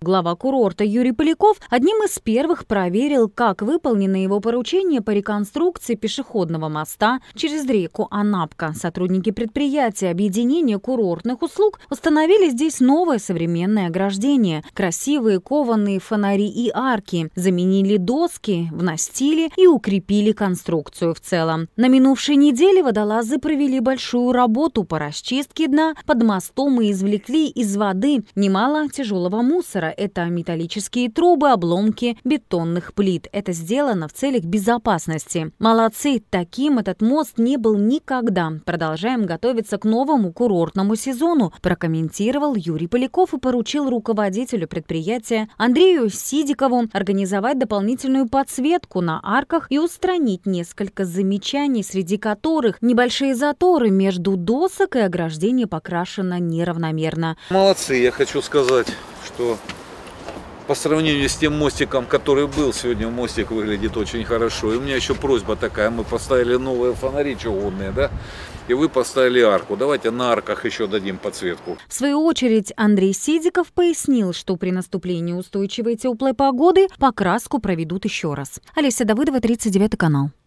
Глава курорта Юрий Поляков одним из первых проверил, как выполнено его поручение по реконструкции пешеходного моста через реку Анапка. Сотрудники предприятия объединения курортных услуг установили здесь новое современное ограждение, красивые кованые фонари и арки, заменили доски в настиле и укрепили конструкцию в целом. На минувшей неделе водолазы провели большую работу по расчистке дна под мостом и извлекли из воды немало тяжелого мусора. Это металлические трубы, обломки бетонных плит. Это сделано в целях безопасности. Молодцы, таким этот мост не был никогда. Продолжаем готовиться к новому курортному сезону, прокомментировал Юрий Поляков и поручил руководителю предприятия Андрею Сидикову организовать дополнительную подсветку на арках и устранить несколько замечаний, среди которых небольшие заторы между досок и ограждение покрашено неравномерно. Молодцы, я хочу сказать, что по сравнению с тем мостиком, который был, сегодня мостик выглядит очень хорошо. И у меня еще просьба такая, мы поставили новые фонари чугунные, да? И вы поставили арку. Давайте на арках еще дадим подсветку. В свою очередь Андрей Сидиков пояснил, что при наступлении устойчивой теплой погоды покраску проведут еще раз. Олеся Давыдова, 39 канал.